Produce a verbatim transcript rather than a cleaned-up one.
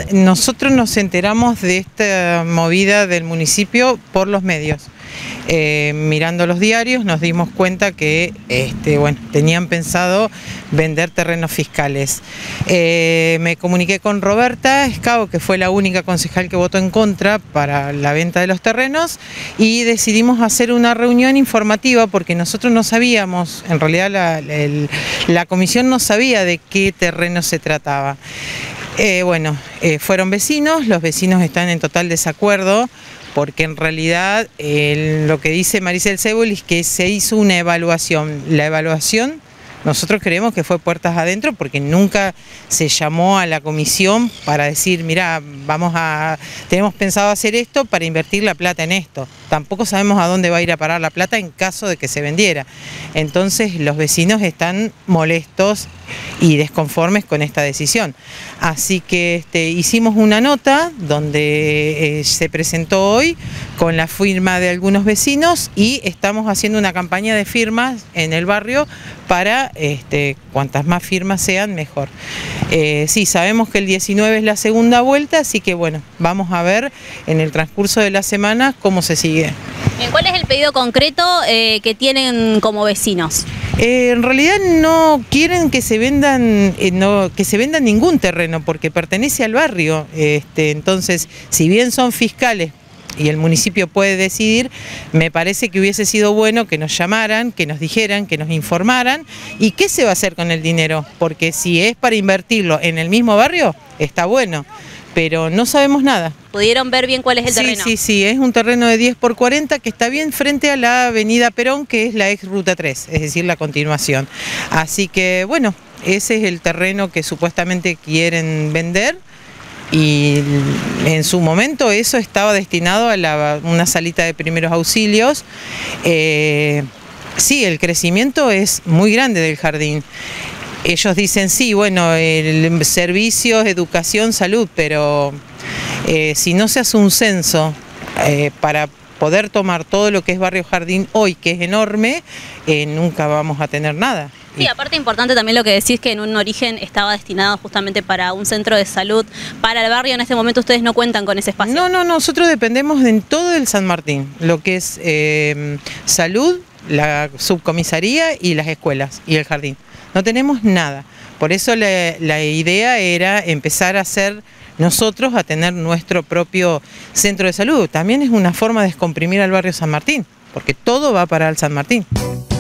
nosotros nos enteramos de esta movida del municipio por los medios. Eh, mirando los diarios nos dimos cuenta que este, bueno, tenían pensado vender terrenos fiscales. Eh, me comuniqué con Roberta Escao, que fue la única concejal que votó en contra para la venta de los terrenos, y decidimos hacer una reunión informativa porque nosotros no sabíamos, en realidad la, el, la comisión no sabía de qué terreno se trataba. Eh, bueno, eh, fueron vecinos, los vecinos están en total desacuerdo, porque en realidad eh, lo que dice Maricel Cebol es que se hizo una evaluación. La evaluación nosotros creemos que fue puertas adentro porque nunca se llamó a la comisión para decir, mira, vamos a, tenemos pensado hacer esto para invertir la plata en esto. Tampoco sabemos a dónde va a ir a parar la plata en caso de que se vendiera. Entonces los vecinos están molestos y desconformes con esta decisión. Así que este, hicimos una nota donde eh, se presentó hoy con la firma de algunos vecinos y estamos haciendo una campaña de firmas en el barrio para este, cuantas más firmas sean mejor. Eh, sí, sabemos que el diecinueve es la segunda vuelta, así que bueno, vamos a ver en el transcurso de la semana cómo se sigue. ¿Cuál es el pedido concreto eh, que tienen como vecinos? Eh, en realidad no quieren que se vendan, eh, no, que se vendan ningún terreno porque pertenece al barrio. Este, entonces, si bien son fiscales y el municipio puede decidir, me parece que hubiese sido bueno que nos llamaran, que nos dijeran, que nos informaran y qué se va a hacer con el dinero, porque si es para invertirlo en el mismo barrio, está bueno, pero no sabemos nada. ¿Pudieron ver bien cuál es el sí, terreno? Sí, sí, es un terreno de diez por cuarenta que está bien frente a la avenida Perón, que es la ex Ruta tres, es decir, la continuación. Así que, bueno, ese es el terreno que supuestamente quieren vender y en su momento eso estaba destinado a la, una salita de primeros auxilios. Eh, sí, el crecimiento es muy grande del jardín. Ellos dicen, sí, bueno, el servicios, educación, salud, pero eh, si no se hace un censo eh, para poder tomar todo lo que es Barrio Jardín hoy, que es enorme, eh, nunca vamos a tener nada. Sí, aparte importante también lo que decís, que en un origen estaba destinado justamente para un centro de salud. Para el barrio en este momento ustedes no cuentan con ese espacio. No, no, nosotros dependemos de todo el San Martín, lo que es eh, salud, la subcomisaría y las escuelas y el jardín. No tenemos nada. Por eso la, la idea era empezar a hacer nosotros, a tener nuestro propio centro de salud. También es una forma de descomprimir al barrio San Martín, porque todo va para el San Martín.